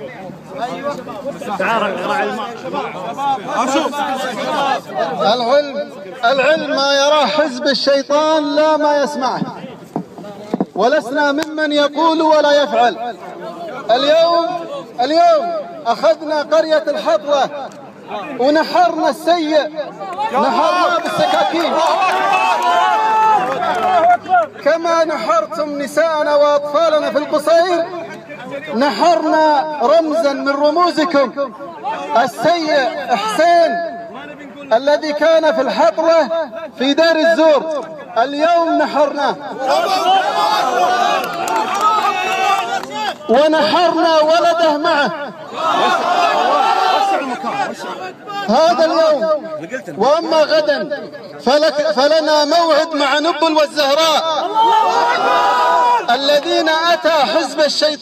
العلم ما يراه حزب الشيطان لا ما يسمعه، ولسنا ممن يقول ولا يفعل. اليوم أخذنا قرية الحطلة ونحرنا السيء، نحرنا بالسكاكين كما نحرتم نساءنا وأطفالنا في القصير. نحرنا رمزا من رموزكم السيء حسين الذي كان في الحطلة في دار الزور، اليوم نحرناه ونحرنا ولده معه. هذا اليوم، وأما غدا فلنا موعد مع نبل والزهراء الذين أتى حزب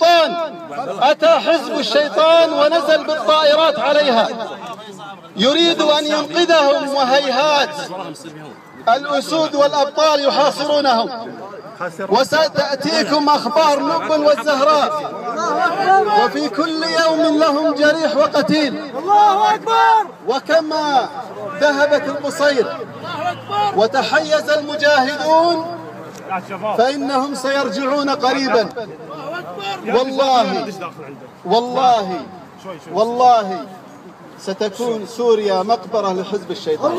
الشيطان ونزل بالطائرات عليها، يريد أن ينقذهم وهيهات الأسود والأبطال يحاصرونهم. وستأتيكم أخبار نبل والزهراء، وفي كل يوم لهم جريح وقتيل. وكما ذهبت القصير وتحيز المجاهدون فإنهم سيرجعون قريبا. والله ستكون سوريا مقبرة لحزب الشيطان.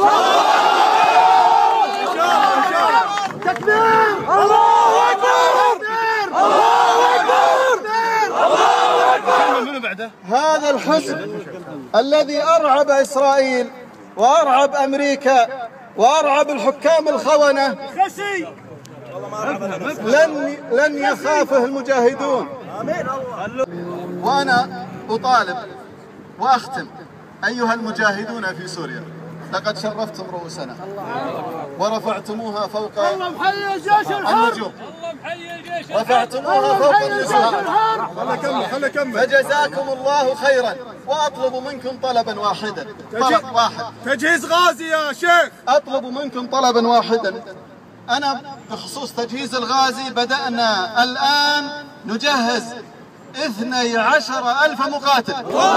تكبير! الله أكبر! الله أكبر! الله أكبر! هذا الحزب الذي أرعب إسرائيل وأرعب أمريكا وأرعب الحكام الخونة لن يخافه المجاهدون. وأنا أطالب وأختم أيها المجاهدون في سوريا، لقد شرفتم رؤوسنا ورفعتموها فوق النجوم، رفعتموها فوق النجوم، فجزاكم الله خيرا. وأطلب منكم طلبا واحدا، طلب واحد، تجهيز غازي يا شيخ. أطلب منكم طلبا واحدا. أنا بخصوص تجهيز الغازي بدأنا الآن نجهز 12,000 مقاتل،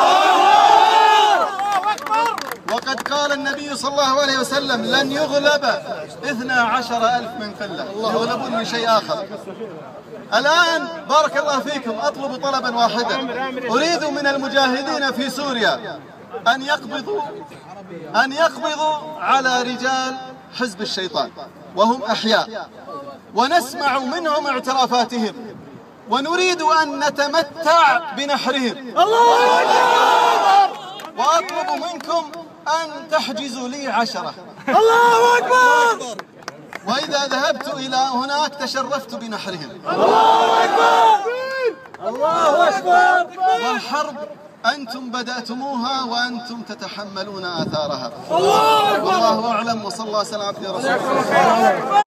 وقد قال النبي صلى الله عليه وسلم لن يغلب 12,000 من قلة، يغلبون من شيء آخر. الآن بارك الله فيكم أطلب طلبا واحدا، أريد من المجاهدين في سوريا أن يقبضوا على رجال حزب الشيطان وهم أحياء، ونسمع منهم اعترافاتهم، ونريد أن نتمتع بنحرهم. الله أكبر! وأطلب منكم أن تحجزوا لي 10. الله أكبر! وإذا ذهبت إلى هناك تشرفت بنحرهم. الله أكبر! الله أكبر! والحرب أنتم بدأتموها وأنتم تتحملون آثارها. الله أكبر! والله أعلم، وصلى الله وسلم على عبده ورسوله.